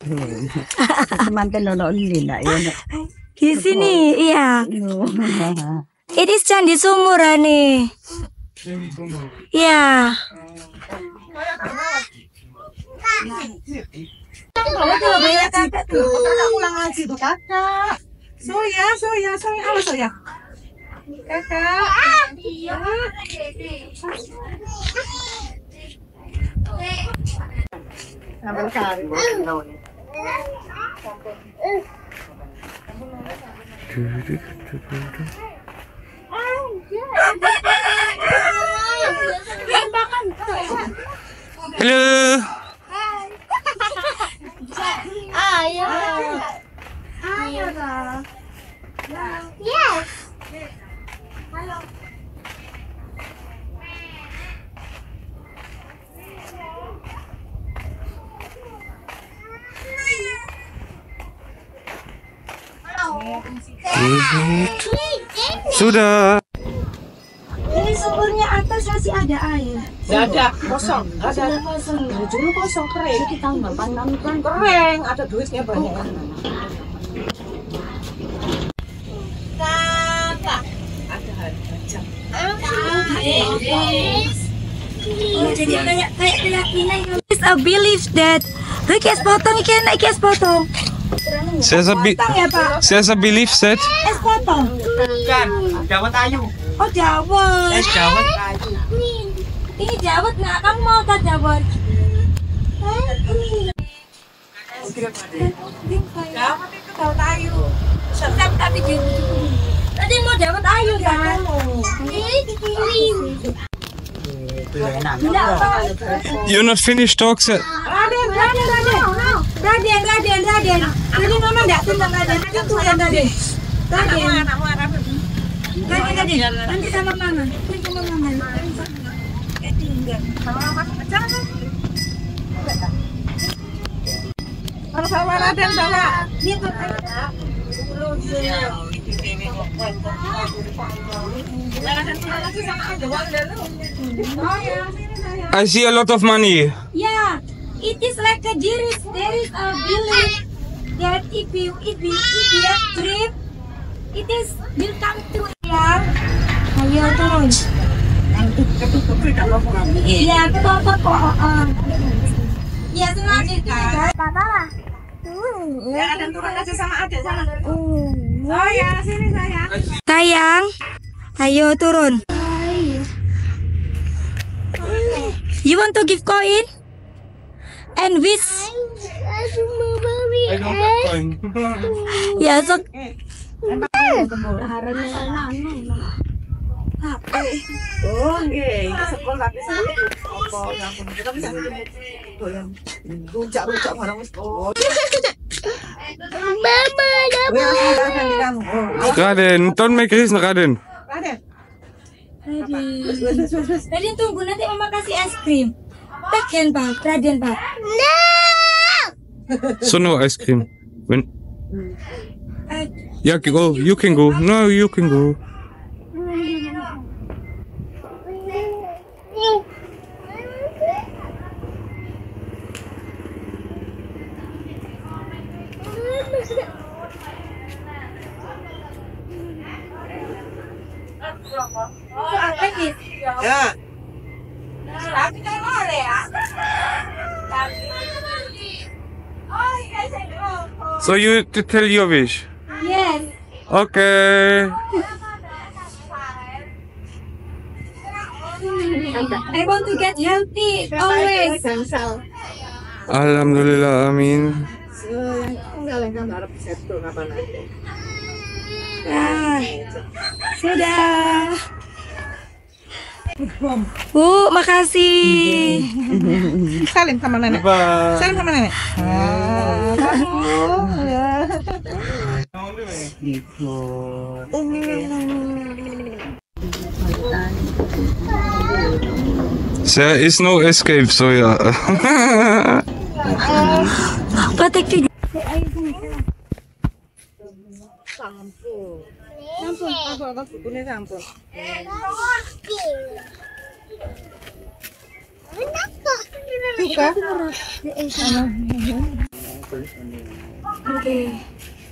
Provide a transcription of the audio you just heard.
Mantan nono ini nak ya. Di sini, iya. Ini Candi Sumur nih. Iya. Kakak ulang lagi tuh kakak. Soya, apa soya? Kakak. Ambil kari. Halo. Ayo dong. Yes. Halo. Sudah. Ini sumurnya atas masih ada air. Nggak ada, kosong. Nggak ada. Kosong. Dulu kosong kering. Jadi tahun depan kan Kering, ada duitnya banyak. Oh, jadi kayak keyakinan. It's a belief that es potong ikan es potong. There's a belief that Es potong. Bukan, Dawet Ayu. Oh, Dawet. Es Dawet Ayu. Ini Dawet nggak? Kamu mau tak Dawet? Dawet itu Dawet Ayu. Sedap tapi tadi mau Dawet Ayu kan? you're not finished talks yet. Raden. Tadi mama nggak tentang Raden. Itu tuh yang Raden. Raden. Nanti sama mama. Kalau sama Raden bawa. I see a lot of money. Yeah, it is like a there is a belief that if you have dream, it is will come true. Ya, ayo turun. Ya, apa kok? Ya, sengaja. Papa. Ya, Aden turun aja sama Aden sana. Oh ya, sini sayang. Sayang, ayo turun. You want to give coin? And wish? I don't have coin. Ya, so Oh, nggih, sekolah tapi sampe apa yang kita bisa doyan rujak barang wis. Mama, Raden, don't make reason, Raden. Raden tunggu nanti mama kasih es krim. Raden Pak. So no ice cream. When? Yeah, go. You can go. No, you can go. Ya. So you to tell your wish. Yes. Okay. I want to get healthy always. Alhamdulillah, amin. Ah, sudah. Bu, makasih. Salim sama nenek. Bye. Salim sama nenek. There is no escape, so yeah. Patek video. Suka? Oke.